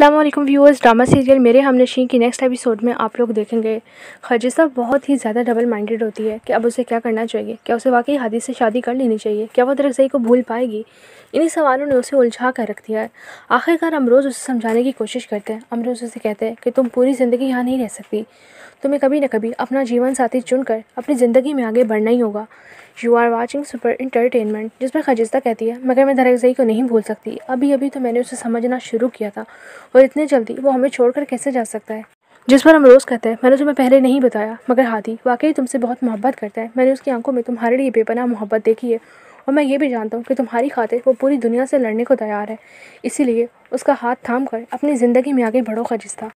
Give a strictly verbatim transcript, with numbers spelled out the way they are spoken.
अस्सलाम वालेकुम viewers. Drama serial मेरे हमनशीं की नेक्स्ट एपिसोड में आप लोग देखेंगे खजिस्ता बहुत ही ज़्यादा डबल माइंडेड होती है कि अब उसे क्या करना चाहिए। क्या उसे वाकई हादी से शादी कर लेनी चाहिए? क्या वो दरअसल को भूल पाएगी? इन्हीं सवालों ने उसे उलझा कर रख दिया है। आखिरकार अमरोज़ उसे समझाने की कोशिश करते हैं। अमरोज़ उसे कहते हैं कि तुम पूरी ज़िंदगी यहाँ नहीं रह सकती, तुम्हें कभी न कभी अपना जीवन साथी चुनकर अपनी ज़िंदगी में आगे बढ़ना ही होगा। You are watching super entertainment. जिस पर खजिस्ता कहती है मगर मैं दरअसल को नहीं भूल सकती, अभी अभी तो मैंने उसे समझना शुरू किया था और इतने जल्दी वो हमें छोड़कर कैसे जा सकता है। जिस पर अमरोज़ कहता है मैंने तुम्हें पहले नहीं बताया मगर हादी वाकई तुमसे बहुत मोहब्बत करता है। मैंने उसकी आंखों में तुम्हारे लिए बेपनाह मोहब्बत देखी है और मैं ये भी जानता हूँ कि तुम्हारी खातिर वो पूरी दुनिया से लड़ने को तैयार है। इसीलिए उसका हाथ थाम कर अपनी ज़िंदगी में आगे बढ़ो खजिस्ता।